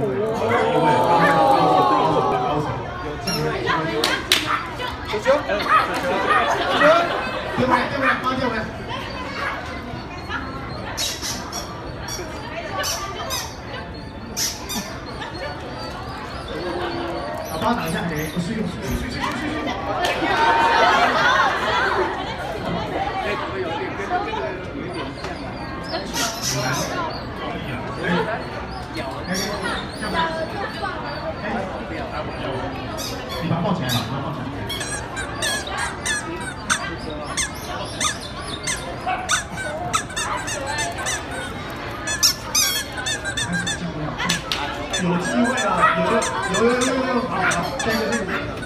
因为高手有这样的一个球球，对不对？帮对不对？好，帮我挡一下，哎，不是用水。你把它抱起来了，把它抱起来。有机会了，有，好，这个。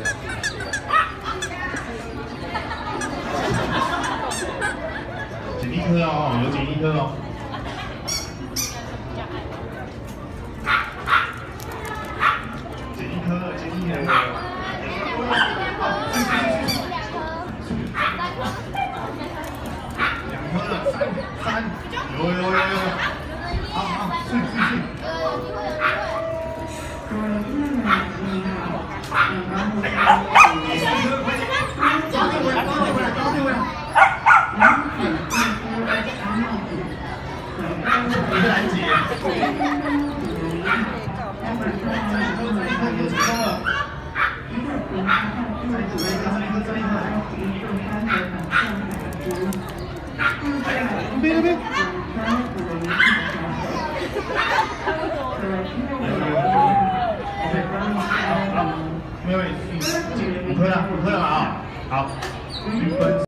捡一颗哦，有捡一颗哦。捡一颗。2颗了，3，有，好，睡。没有，5颗了啊，好，1分。